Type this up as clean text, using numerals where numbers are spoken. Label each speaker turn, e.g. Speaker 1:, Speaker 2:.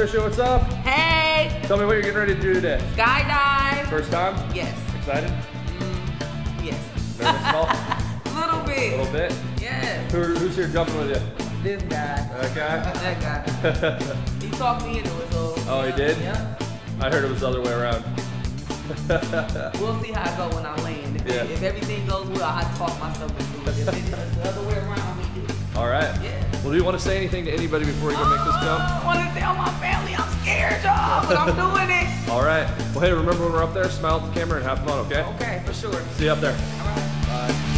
Speaker 1: Trisha, what's up?
Speaker 2: Hey!
Speaker 1: Tell me what you're getting ready to do today.
Speaker 2: Skydive.
Speaker 1: First time?
Speaker 2: Yes.
Speaker 1: Excited?
Speaker 2: Yes.
Speaker 1: Nervous at all?
Speaker 2: A little
Speaker 1: A
Speaker 2: bit.
Speaker 1: little bit?
Speaker 2: Yes.
Speaker 1: Who's here jumping with you?
Speaker 2: This guy.
Speaker 1: That guy?
Speaker 2: That guy. He talked me into it, so.
Speaker 1: Oh, he did?
Speaker 2: Yeah.
Speaker 1: I heard it was the other way around.
Speaker 2: We'll see how I go when I land. If everything goes well, I talk myself into it. If it's the other way around, we do.
Speaker 1: All right.
Speaker 2: Yeah.
Speaker 1: Well, do you want to say anything to anybody before you go make this jump?
Speaker 2: I want to tell my family I'm scared, y'all, but I'm doing it.
Speaker 1: All right. Well, hey, remember when we're up there, smile at the camera and have fun, okay?
Speaker 2: Okay, for sure.
Speaker 1: See you up there.
Speaker 2: All right.
Speaker 1: Bye.